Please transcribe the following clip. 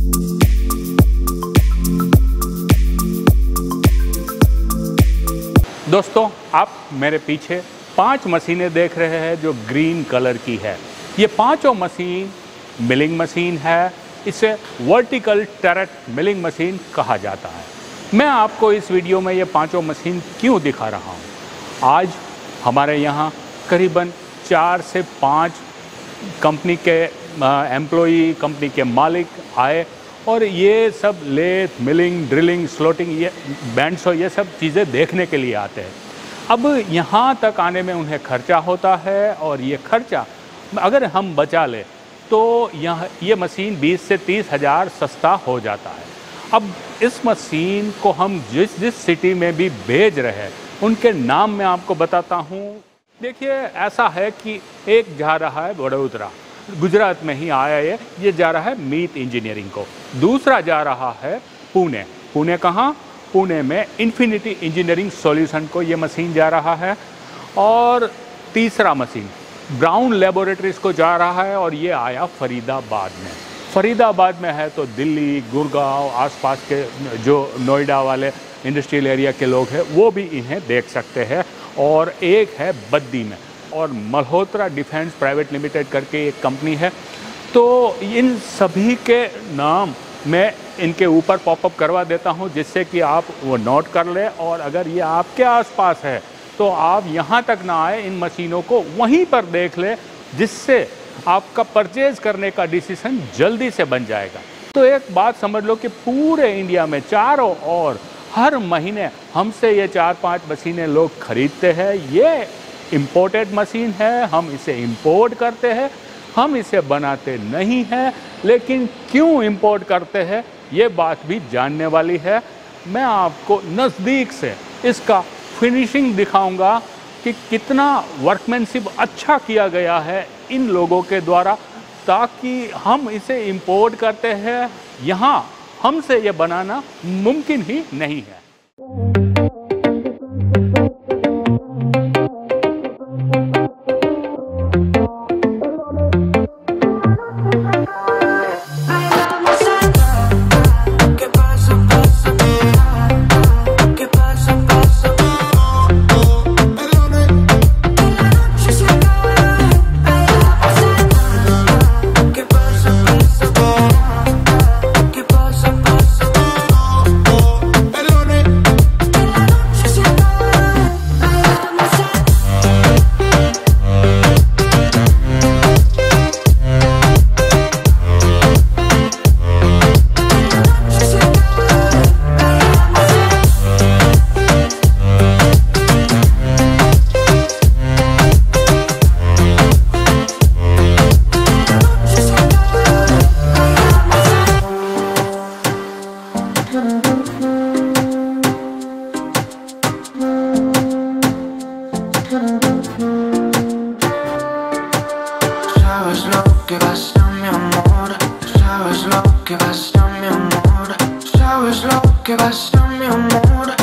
दोस्तों, आप मेरे पीछे 5 मशीनें देख रहे हैं जो ग्रीन कलर की है। ये पांचों मशीन मिलिंग मशीन है। इसे वर्टिकल टरट मिलिंग मशीन कहा जाता है। मैं आपको इस वीडियो में ये पांचों मशीन क्यों दिखा रहा हूँ। आज हमारे यहाँ करीबन 4 से 5 कंपनी के एम्प्लॉई, कंपनी के मालिक आए और ये सब लेथ, मिलिंग, ड्रिलिंग, स्लोटिंग, ये बैंड्सो, ये सब चीज़ें देखने के लिए आते हैं। अब यहाँ तक आने में उन्हें खर्चा होता है और ये खर्चा अगर हम बचा ले तो ये मशीन 20 से 30 हज़ार सस्ता हो जाता है। अब इस मशीन को हम जिस सिटी में भी भेज रहे हैं उनके नाम मैं आपको बताता हूँ। देखिए, ऐसा है कि एक जा रहा है वडोदरा, गुजरात में ही आया है, ये जा रहा है मीत इंजीनियरिंग को। दूसरा जा रहा है पुणे। पुणे कहाँ? पुणे में इन्फिनिटी इंजीनियरिंग सॉल्यूशन को ये मशीन जा रहा है। और तीसरा मशीन ब्राउन लेबोरेटरीज को जा रहा है और ये आया फरीदाबाद में। फरीदाबाद में है तो दिल्ली, गुड़गांव, आसपास के जो नोएडा वाले इंडस्ट्रियल एरिया के लोग हैं वो भी इन्हें देख सकते हैं। और एक है बद्दी में, और मल्होत्रा डिफेंस प्राइवेट लिमिटेड करके एक कंपनी है। तो इन सभी के नाम मैं इनके ऊपर पॉपअप करवा देता हूं जिससे कि आप वो नोट कर लें। और अगर ये आपके आसपास है तो आप यहाँ तक ना आए, इन मशीनों को वहीं पर देख लें, जिससे आपका परचेज करने का डिसीजन जल्दी से बन जाएगा। तो एक बात समझ लो कि पूरे इंडिया में चारों ओर हर महीने हमसे ये 4-5 मशीनें लोग खरीदते हैं। ये इम्पोर्टेड मशीन है, हम इसे इंपोर्ट करते हैं, हम इसे बनाते नहीं हैं। लेकिन क्यों इंपोर्ट करते हैं ये बात भी जानने वाली है। मैं आपको नज़दीक से इसका फिनिशिंग दिखाऊंगा कि कितना वर्कमैनशिप अच्छा किया गया है इन लोगों के द्वारा, ताकि हम इसे इंपोर्ट करते हैं, यहाँ हमसे ये बनाना मुमकिन ही नहीं है। Sabes lo que basta, mi amor.